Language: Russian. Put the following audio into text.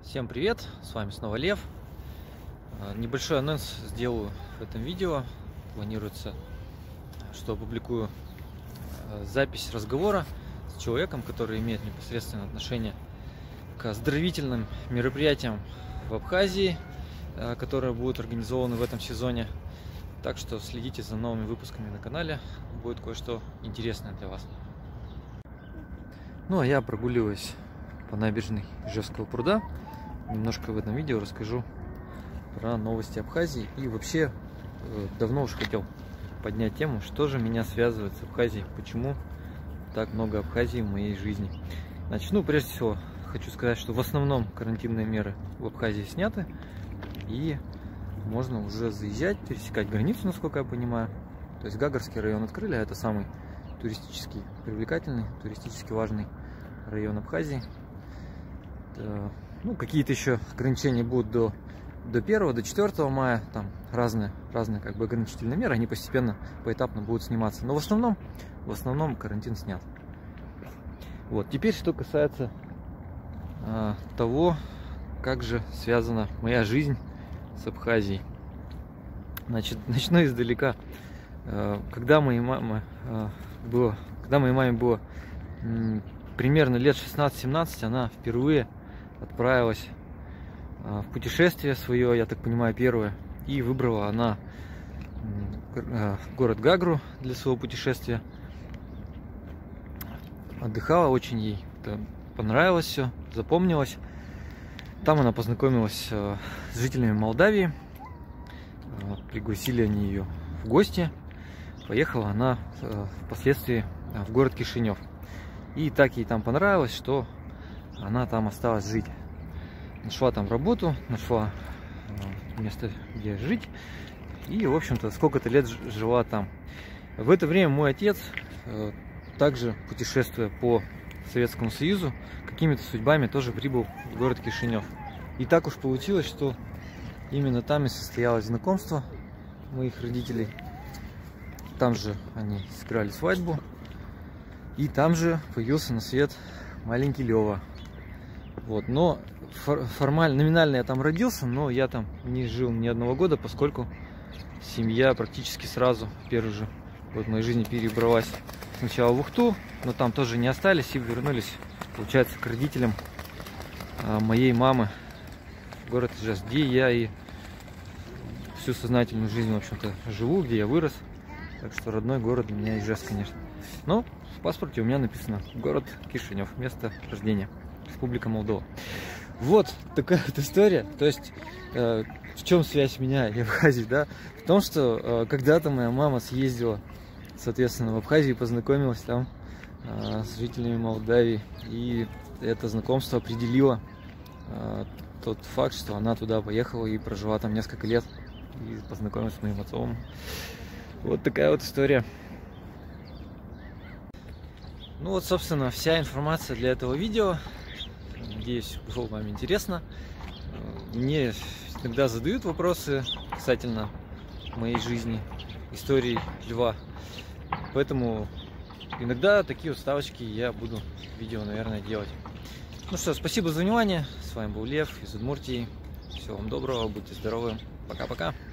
Всем привет, с вами снова Лев. Небольшой анонс сделаю в этом видео. Планируется, что опубликую запись разговора с человеком, который имеет непосредственное отношение к оздоровительным мероприятиям в Абхазии, которые будут организованы в этом сезоне. Так что следите за новыми выпусками на канале, будет кое-что интересное для вас. Ну а я прогуливаюсь по набережной Ижевского пруда. Немножко в этом видео расскажу про новости Абхазии. И вообще давно уж хотел поднять тему, что же меня связывает с Абхазией, почему так много Абхазии в моей жизни. Значит, прежде всего хочу сказать, что в основном карантинные меры в Абхазии сняты, и можно уже заезжать, пересекать границу, насколько я понимаю. То есть Гагарский район открыли, а это самый туристически привлекательный, туристически важный район Абхазии. Какие-то еще ограничения будут до 1 до 4 мая, там разные как бы ограничительные меры, они постепенно, поэтапно будут сниматься. Но в основном карантин снят. Вот, теперь что касается того, как же связана моя жизнь с Абхазией. Значит, начну издалека. Когда моей маме было примерно лет 16-17, она впервые отправилась в путешествие свое, я так понимаю, первое, и выбрала она город Гагру для своего путешествия. Отдыхала, очень ей понравилось все, запомнилось. Там она познакомилась с жителями Молдавии, пригласили они ее в гости. Поехала она впоследствии в город Кишинев. И так ей там понравилось, что она там осталась жить. Нашла там работу, нашла место, где жить. И, в общем-то, сколько-то лет жила там. В это время мой отец, также путешествуя по Советскому Союзу, какими-то судьбами тоже прибыл в город Кишинев. И так уж получилось, что именно там и состоялось знакомство моих родителей. Там же они сыграли свадьбу. И там же появился на свет маленький Лева. Вот, но формально, номинально я там родился, но я там не жил ни одного года, поскольку семья практически сразу, в первый же год моей жизни, перебралась сначала в Ухту, но там тоже не остались и вернулись, получается, к родителям моей мамы в город Ижевск, где я и всю сознательную жизнь, в общем-то, живу, где я вырос. Так что родной город для меня Ижевск, конечно. Но в паспорте у меня написано город Кишинев, место рождения, Республика Молдова. Вот такая вот история. То есть в чем связь меня и Абхазии, да? В том, что когда-то моя мама съездила, соответственно, в Абхазию и познакомилась там с жителями Молдавии. И это знакомство определило тот факт, что она туда поехала и прожила там несколько лет и познакомилась с моим отцом. Вот такая вот история. Ну вот, собственно, вся информация для этого видео. Надеюсь, было вам интересно. Мне иногда задают вопросы касательно моей жизни, истории Льва. Поэтому иногда такие вот вставочки я буду видео, наверное, делать. Ну что, спасибо за внимание. С вами был Лев из Удмуртии. Всего вам доброго, будьте здоровы. Пока-пока.